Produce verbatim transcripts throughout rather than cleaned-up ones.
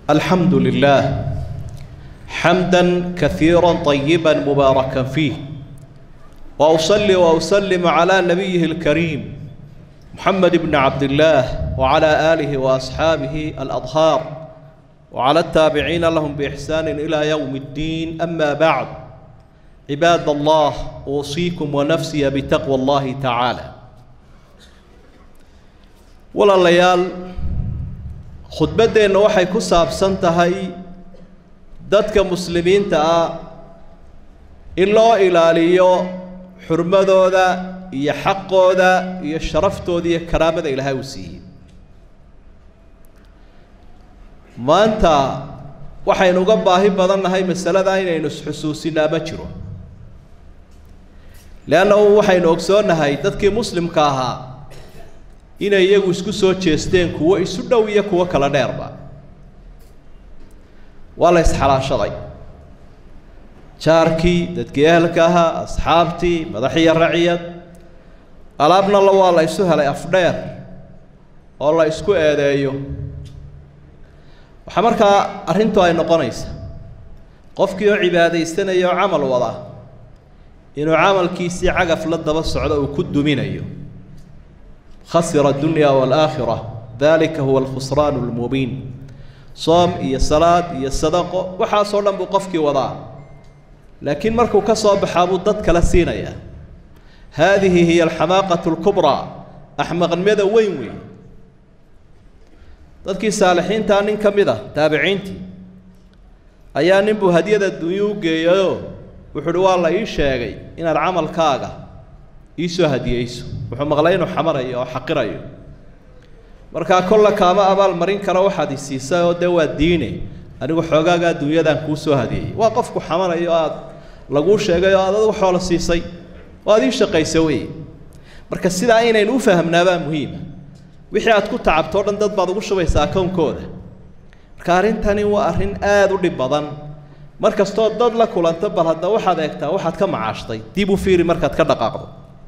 الحمد لله حمدا كثيرا طيبا مباركا فيه، وأصلي وأسلم على نبيه الكريم محمد بن عبد الله وعلى آله وأصحابه الأطهار وعلى التابعين لهم بإحسان إلى يوم الدين. أما بعد، عباد الله، أوصيكم ونفسي بتقوى الله تعالى. ولا ليال خطبتنا waxay ku saabsan tahay dadka muslimiinta ah in loo ilaaliyo xurmadooda iyo xaqooda iyo sharaftooda iyo karaamada Ilaahay uu siiyay. maanta waxaynu uga baahi badannahay masalada inaynu isxusuusinaa ma jiro, leanna waxaynu ogsoonahay dadkii muslimka ahaa inay iyagu isku soo jeesteen kuwa isu dhow iyo kuwa kala dheerba. waa la isxalaashaday jaarkii, dadkii ehelka ahaa, asxaabtii, madaxiyo raciyad, alaabna la waa la isu helay afdheer oo la isku eedeeyo. waxaa markaa arrintu ay noqonaysa qofkii oo cibaadaysanaya oo camal wada inuu camalkiisii cagaf la daba socdo uu ku duminayo. خسر الدنيا والآخرة، ذلك هو الخسران المبين. صوم يا صلاة يا صدقة وحاصل لهم بقفك وضع، لكن مركو كصاب حابودت كلاسينا يا هذه هي الحماقة الكبرى. أحمق المدى وين وين تذكي صالحين تانين كمدة تابعينتي أيان نبو هدية الديوق يو وحلوا الله يشاقي إن العمل كاغا يسو هدية يسو wuxuu maqlay inuu xamarayo oo xaqirayo. marka kolla kaama abaal marin kara waxaad isiisay oo de waa diine, anigu xoogaaga adduunyadan kuu soo hadiyay. waa qofku xamarayo aad lagu sheegay oo aad wax xoolo siisay oo aad ii shaqaysay way. marka sidaa inaynu u fahamnaabaa muhiim. wixii aad ku tacabto dhan dad baad ugu shubaysaa akoonkooda. marka arrintani waa arrin aad u dhib badan. markastoo dad la kulanta bal hadda waxaad eegtaa waxaad ka macaashtay, dib u fiiri markaad ka dhaqaaqdo.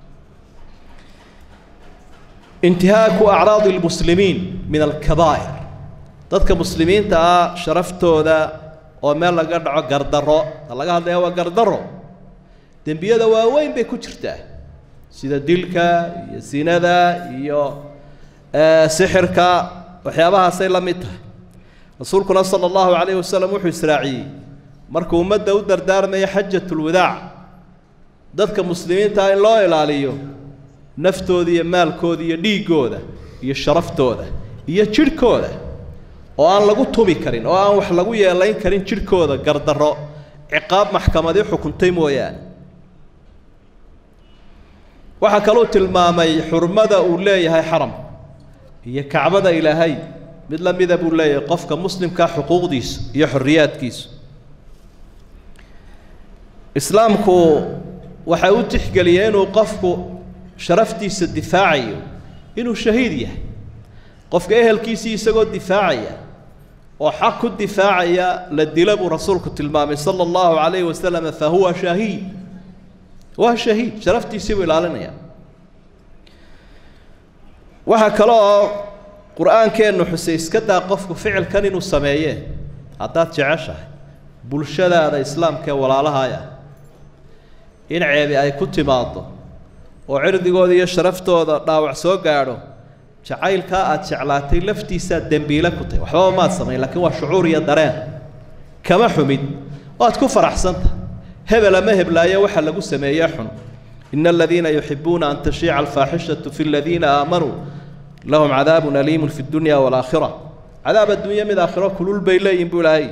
انتهاك أعراض المسلمين من الكبائر. ضدك مسلمين تا شرفتو ذا وما لقى دعو قردرو لقى هذا هو قردرو دنبيا ذا وين بيكوتشرته سيدا ديلكا يسينا ذا يو آه سحركا وحيابها سيلمتها. رسولكم صلى الله عليه وسلم وحي إسراعي مركو مدة ودر دار ما حجة الوداع. ضدك مسلمين تا إن لا إلاليو naftooda iyo maalkooda iyo dhiigooda iyo sharaftooda iyo jirkooda oo aan lagu tubi karin oo aan wax lagu yeelayn karin jirkooda gardarro ciqaab maxkamadii xukuntay mooyaan. waxa kaloo tilmaamay xurmada uu leeyahay xaram iyo kacbada Ilaahay mid la mid ah buu leeyahay qofka muslimka xuquuqdiisa iyo xorriyaadkiisa. islaamku waxa uu tixgeliyay inuu qofku sharaftiisa difaacayo inuu shahiid yahay. qofka ehelkiisii isagoo difaacaya oo xaq ku difaacaya la dilo buu rasuulku tilmaamay sala allahu calayhi wasalam fa huwa shahiid. waa shahiid, sharaftiisii buu ilaalinaya. waxaa kaloo qur-aankeennu xusay iska daa qofku ficilkan inuu sameeye haddaad jeceshahay bulshadaada islaamka ee walaalahaya in ceebi ay ku timaado oo cirdigooda iyo sharaftooda dhaawac soo gaadho, jacaylka aad jeclaatay laftiisa dambiila ku tahay. waxba ma sameyn, laakiin waa shucuur iyo dareen kama xumid oo aad ku faraxsanta. hebel ama heblaayo waxa lagu sameeyay xun. inna alladheena yuhibbuna an tashi'a al-fahishatu fi alladheena aamanu lahum 'adabun aliimun fi ad-dunya wal aakhirah. cadaab ad-dunya mid aakhiro kulul bay leeyihiin buu Ilaahay.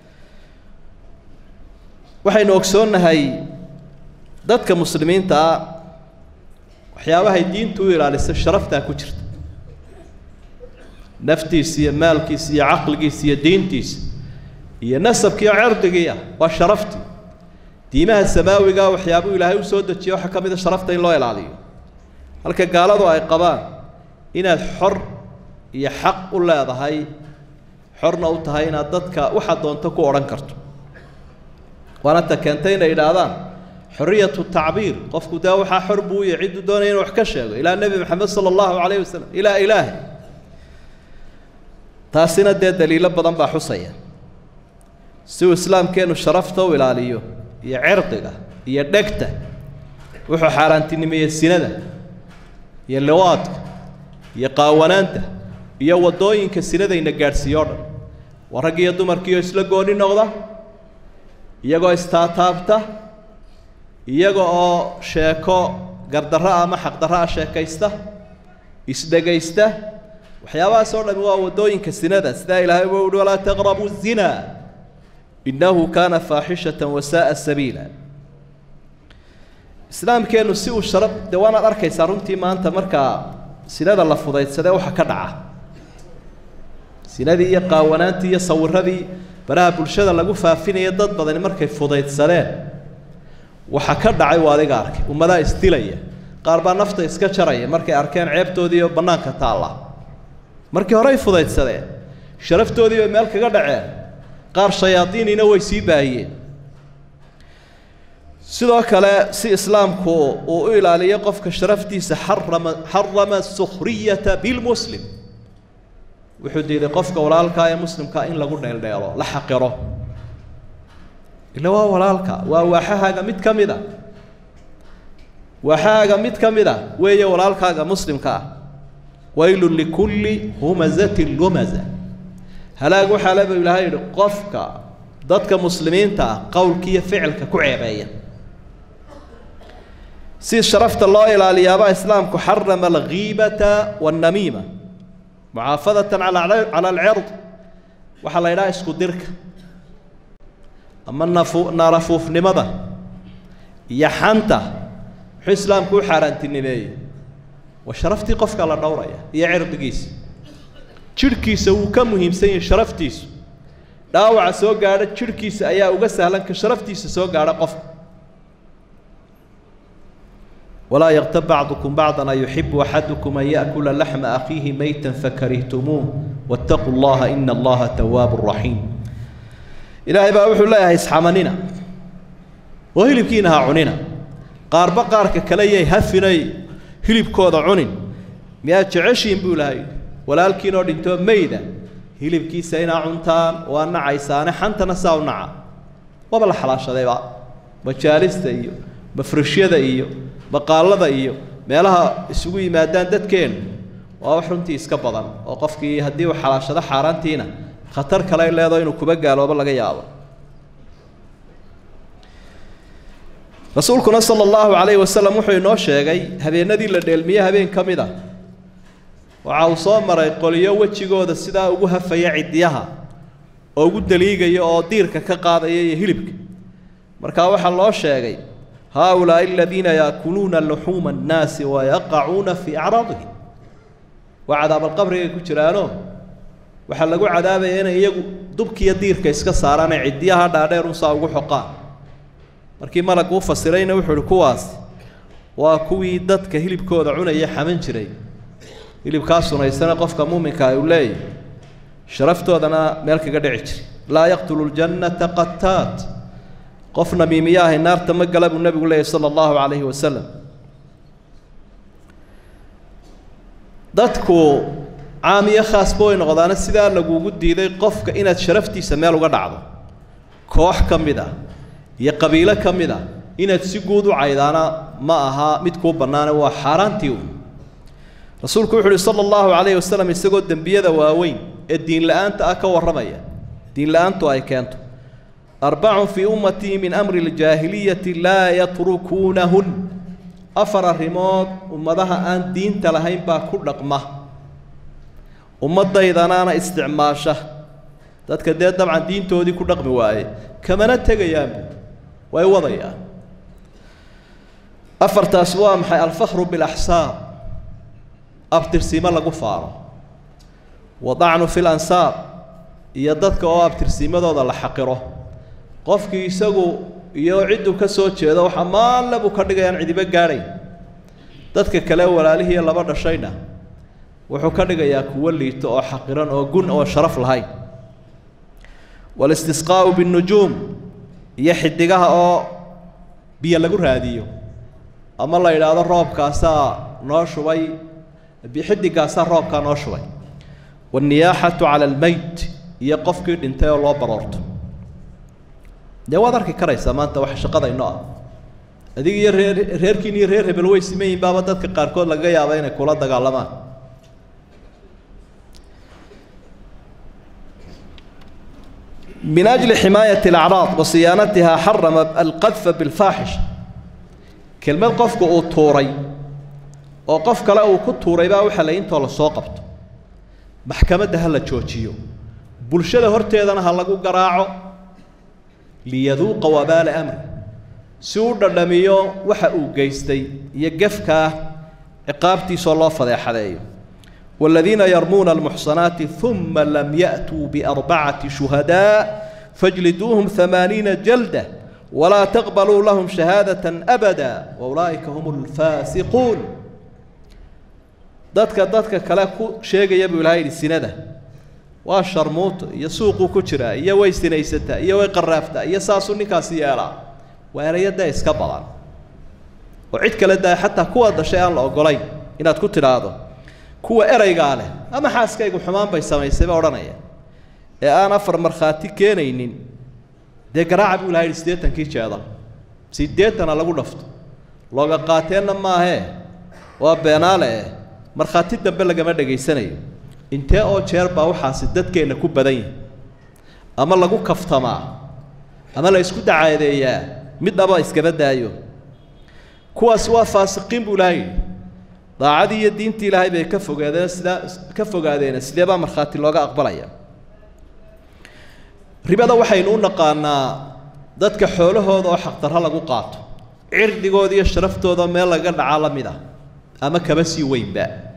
waxaynu ogsoonahay dadka muslimiinta ah waxyaabahay diintu u ilaalisay sharaftaa ku jirta. naftiisa iyo maalkiisa iyo caqligiisa iyo diintiisa iyo nasabka iyo cirdigiisa waa sharafti. diimaha samaawiga waxyaabuu Ilaahay u soo dejiyo waxa ka mid ah sharafta in loo ilaaliyo. halka gaaladu ay qabaan inaad xor iyo xaq u leedahay, xorna u tahay inaad dadka waxa doonto ku oran karto. waana ta keentay inay yidhaahdaan حرية التعبير. قفكو دا وحا حربو يعد دونين وحكشة إلى النبي محمد صلى الله عليه وسلم إلى إله. taasina dee daliilo badan baa xusaya si uu islaamkeenu sharafta u ilaaliyo iyo cirdiga iyo dhegta wuxuu xaaraantinimeeyey sinada iyo liwaadka iyo qaawanaanta iyo wadooyinka sinadayna gaadhsiiyo dhan waa rag iyo dumarkiioo isla gooni noqda iyagoo istaataabta iyaga oo sheeko gardarro ama xaqdarro ah sheekaysta isdhegaysta waxyaabahaas oo dhan waa wadooyinka sinada sidaa ilaahay uu yidhi walaa taqrabu zina innahu kaana faaxishatan wasaa'a sabiila islaamkeenu si uu sharaf dee waanaad arkaysaa runtii maanta markaa sinada la fudaydsadee waxa ka dhaca sinadii iyo qaawanaantii iyo sawiradii baraha bulshada lagu faafinaya dad badani markay fudaydsadeen waxa ka dhacay waa adiga arkay ummadaha isdilaya qaar baa nafta iska jaraya markay arkeen ceebtoodii oo bannaanka taalla markii horey fudaydsadeen sharaftoodii bay meel kaga dhaceen qaar shayaadiinina way sii baahiyeen sidoo kale si islaamku uu u ilaaliyo qofka sharaftiisa xarama xarama sukhriyata bilmuslim wuxuu diiday qofka walaalka ee muslimka in lagu dheeldheelo la xaqiro ila waa walaalka waa waaxahaaga mid ka mid ah waaxahaaga mid ka mid ah weeye walaalkaaga muslimka ah waylun likulli humazatin lumaza halaag waxaa laba ilaahay yidhi qofka dadka muslimiinta ah qowlkiiyo ficilka ku ceebeeya si sharafta loo ilaaliyaaba islaamku xarama alghiibata wannamiima mucaafadatan cala alcird waxaa la yidhaha isku dirka ama nafu naarafuufnimada iyo xanta muxuu islaamku u xaaraantinimeeyey waa sharaftii qofka la dhowraya iyo cirdigiisa jidhkiisa wuu ka muhiimsan yahay sharaftiisu dhaawaca soo gaadha jidhkiisa ayaa uga sahlan ka sharaftiisa soo gaadha qofka ولا يغتب بعضكم بعضا يحب أحدكم أن يأكل لحم أخيه ميتا فكرهتموه واتقوا الله إن الله تواب رحيم إلهي بقى وحو الله يسحمننا وهلب كينها عننا قار بقارك كليه هفني هلب كوضا عنن مئات عشين بولاي ولا الكينو دينتو ميدا هلب كيسينا عنتان وأنا عيسان حنتنا ساونعا وبلا حلاش هذا بقى مجالس دايو مفرشية دايو maqaalada iyo meelaha isugu yimaadaan dadkeen waa wax runtii iska badan oo qofkii hadii uu xalaashado xaaraantiina khatar kale leedo inuu kuba gaaloobo laga yaabo rasuulkuna sallallahu alayhi wasallam wuxuu inoo sheegay habeenadii la dheelmiye habeen kamida waxa uu soo maray qoliyo wajigooda sida ugu hafaya cidiyaha oo ugu daliigaya oo diirka ka qaadaya hilibka marka waxa loo sheegay هؤلاء الذين يأكلون اللحوم الناس ويقعون في أعراضهم وعذاب القبر كجرانو وحلقوا عذاب هنا يجو دبك يدير كيسك صارنا عديها دارير وصاوغو حقا مركي ملك وفسرين وحول كواس وكوي دتك هلب كود عنا يحمن جري هلب كاسونا يسنا قفك مؤمن كايولاي شرفته أنا ملك قدعج لا يقتل الجنة قتات قفنا بمياه النار تمقلب النبي الله صلى الله عليه وسلم dadku caamiye khaas boo noqdaan sida lagu gudiiday qofka inaad sharaftiisa meel uga dhacdo koox kamida iyo qabiilo kamida inaad si guud u caydaana ma aha mid ku banaan waa xaraantii rasuulku wuxuu sallallahu alayhi wasallam isagoo dambiyada waaweyn ee diin la'aanta ah ka waramaya diin la'aantu ay keento أربع في أمتي من أمر الجاهلية لا يتركونهن أفر الرماد أمدها أن دين تلهين باكل رقمه أمد إذا أنا استعماشه تتكدد طبعا دين تودي كل رقم واي كما نتجيام واي وضيع أفر تسوام حي الفخر بالأحساب أبتر سيما لقفار وضعنا في الأنساب يددك أو أبتر سيما ذا لحقره qofkii isagu iyo ciidu ka soo jeedo waxa maal labu ka dhigayaan cidiba gaaray dadka kale walaalihii laba dhashayna wuxuu ka dhigayaa kuwa liito oo xaqiran oo gun oo sharaf lahayn wal istisqaa bin nujum iyo xidigaha oo biyo lagu raadiyo ama la yiraahdo roobkaasa noo shubay bi xidigaasa roobka noo shubay والنياحة على الميت يقف كيد انت الله برورته ده وادرك كريسة ما انت وحش قضى النار هذه رير كيني رير بالوي سمين بابا دتك قاركود لقى يا بينك ولا دقالمان من أجل حماية الأعراض وصيانتها حرم القذف بالفاحش كلمة قفك أو توري أو قفك لا أو كتوري بقى وحلين طال الساقط محكمة ده هلا تشوتشيو بلشة هرتي هذا هلا جو جراعه ليذوق وبال أمر سود الدميو وحقو جيستي يجفك عقابتي صلى الله عليه والذين يرمون المحصنات ثم لم يأتوا بأربعة شهداء فاجلدوهم ثمانين جلدة ولا تقبلوا لهم شهادة أبدا وأولئك هم الفاسقون دتك دتك كلاكو شيء يبي ولاي السنة والشرموط يسوق كشرة يوي سنيستا يوي قرافتا يساسو نكاسيالا وأريد ده إسكابلا وعد كلا ده حتى كوا ده شيء الله قلي إن تكتر هذا كوا إري قاله أما حاس كيجو حمام بيسمي سبعة ورنايا أنا فر مرخاتي كينين ده قراعة ولاي السديت تنكيش هذا سديت أنا لقول لفت لو قاتين ما هي وبيناله مرخاتي دبل جمال دقي سنة أنت أو شير باو حاسدت كأنه كوب بدين أما لقو كفتما أما لا يسكت عادية مد أبا إسكبت دايو كوا سوا فاسقين بولاي ضاعدي الدين تلاهي بكفوا قادين سلا كفوا قادين سلا با مرخاتي لوجا أقبليا ربنا وحينون نقانا ضدك حوله هذا حق ترى لقو قاط عرض جودي الشرفت هذا ما لقى العالم ده أما كبسي وين بقى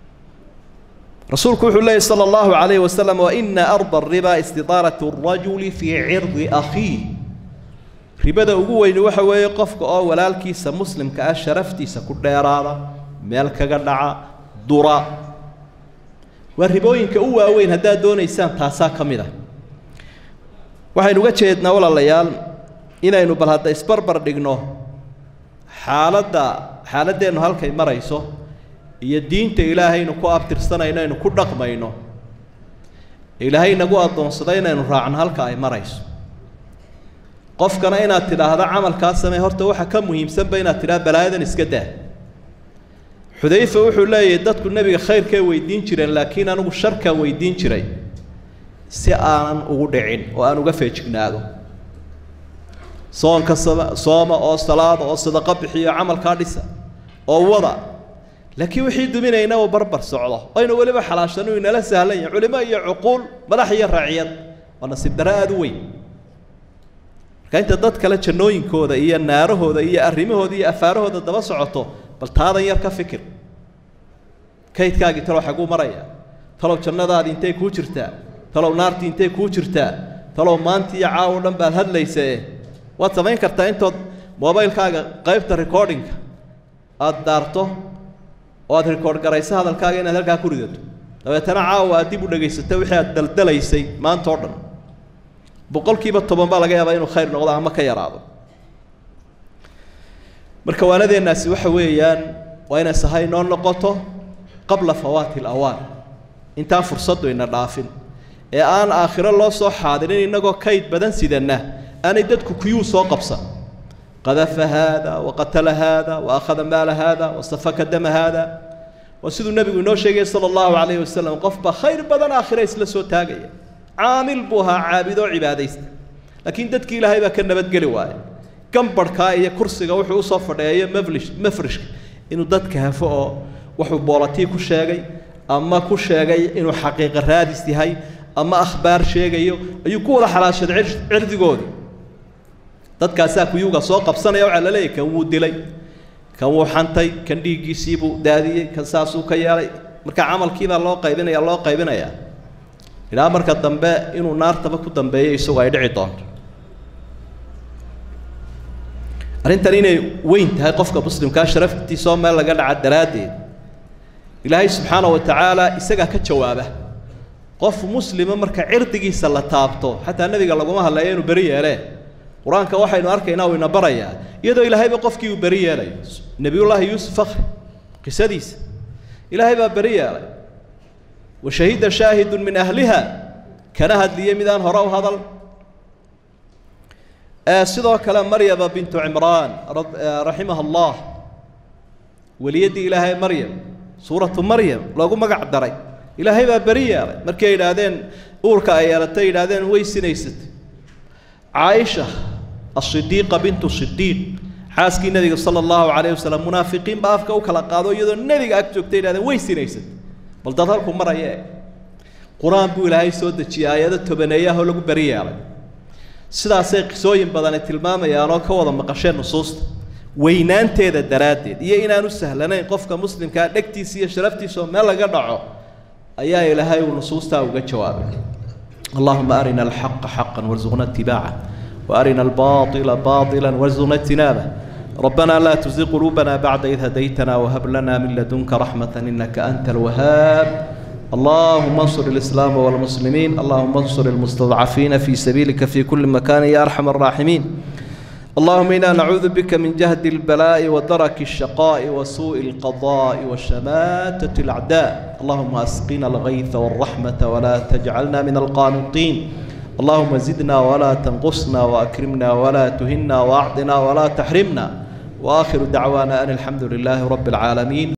رسولك الله صلى الله عليه وسلم وإن أرض الربا استطارة الرجل في عرض أخيه ربا ده أقوى إنه وحوي يقفك أو ولا الكيس مسلم كأشرفتي سكود يرارا مالك قدعة دراء والربوين كأوى وين هدا دون إنسان تاسا كميرة وحين وجهتنا ولا الليال إن إنه بالهذا إسبربر دقنه حالة حالة إنه هالكي مريسو iyo diinta Ilaahay inuu ku abtirsanayno inuu ku dhaqmayno Ilaahay nagu adoonsaday inaynu raacno halka ay marayso qofkana inaad tiraahdo amalkaas samee horta waxa ka muhiimsan ba inaad tiraahdo balaayadan iska daa Xudayfa wuxuu leeyahay dadku nabiga khayrka weydiin jireen laakiin anigu sharka weydiin jiray si aanan ugu dhicin oo aan uga feejignaado soonka sooma oo salaad oo sadaqa bixiyo amalka dhisa oo wada لكن وحيد مننا وبربر صعده أين ولا بحلاشنو إن لا سهلين علماء يعقول ملاحية الرعيات ونصيب دراء دوي كأنت ضد كلا تشنوين كودا إيا النار هودا إيا الرمي هودا إيا أفار هودا دبا صعته بل هذا يركب فكر كيت كاجي تروح حقو مريا تلو تشنا ذا دينتي كوشرتا تلو نار دينتي كوشرتا تلو مانتي عاونا بالهد ليس واتسمين كرتا أنت موبايل كاجا قيبت الريكوردينج أدارته وهذا ريكورد قريسة هذا الكاغين هذا الكاغ كوردته لو يتنعى وأديب ودقيسته وحياة دلدليسي ما انتورن بقول كيف الطبان بالغ يا بينو خير نقضى ما كيراض مركوانا ذي الناس وحويان وين سهاي نون لقطه قبل فوات الأوان انت فرصته إن الرافن الآن آخر الله صح حاضرين إنه كيد بدن سيدنا أنا ادتك كيو سو قبصة قذف هذا وقتل هذا وأخذ مال هذا واستفك الدم هذا وسيد النبي إنه شيء صلى الله عليه وسلم قف خير بدن آخر يسلسو تاجي عامل بها عابد وعباديست لكن دتك إلى هاي بكرنا بتقلواي كم بركاية كرسي وحي وصفر يا مفلش مفرش إنه دتك هفوق وحبولتي كل شيء أما كل شيء إنه حقيقة رادستي هاي أما أخبار شيء يقول حلاش عرض عرض جودي dadka saaku yuga soo qabsanaya waxa la leeyahay kan wuu dilay kan wuu xantay kan dhiigiisiibu daadiyay kan saasuu ka yeelay marka amalkiiba loo qaybinaya loo qaybinaya ilaa marka dambe inuu naartaba ku dambeeyo isagoo ay dhici doonto arintan inay weyn tahay qofka muslimka sharaftiisa oo meel laga dhaca daraadeed ilaahay subxaanahu wa ta'ala isaga ka jawaaba qof muslima marka cirdigiisa la taabto hatta nabiga laguma hadlayo inuu bari yeelay quraanka waxaynu arkaynaa oo ina baraya iyadoo ilaahay ba qofkii uu bari yeelay nabiyullaahi yuusuf fakhri qisadiisa ilaahay ba bari yeelay وشهد شاهد من أهلها كان هدلي ميدان هراء هذا سيدو كلام مريم بنت عمران رحمها الله وليد إلهي مريم سورة مريم لو ما قعد دري إلهي ببرية مركي إلهين أوركا أيالتي إلهين ويسنيست عائشة الصديقة بنت الصديق حاسكي النبي صلى الله عليه وسلم منافقين بافكا وكلا قادو يدو النبي أكتوكتي إلهين ويسنيست بل تظهركم مرة إياه قرآن بو إلهي سودة آيات تبنيها ولقوا برية sidaasay qisooyin badan ay tilmaamayaan oo ka wada maqasheen nusuusta weynaanteeda daraadeed iyo inaan u sahlanayn qofka muslimka dhagtiisa iyo sharaftiisa meel laga dhaco ayaa ilaahay uu nusuusta uga jawaabay اللهم أرنا الحق حقا وارزقنا اتباعه وأرنا الباطل باطلا وارزقنا اجتنابه ربنا لا تزغ قلوبنا بعد إذ هديتنا وهب لنا من لدنك رحمة إنك أنت الوهاب اللهم انصر الإسلام والمسلمين اللهم انصر المستضعفين في سبيلك في كل مكان يا أرحم الراحمين اللهم إنا نعوذ بك من جهد البلاء ودرك الشقاء وسوء القضاء وشماتة الأعداء اللهم أسقنا الغيث والرحمة ولا تجعلنا من القانطين اللهم زدنا ولا تنقصنا وأكرمنا ولا تهنا وأعطنا ولا تحرمنا وآخر دعوانا أن الحمد لله رب العالمين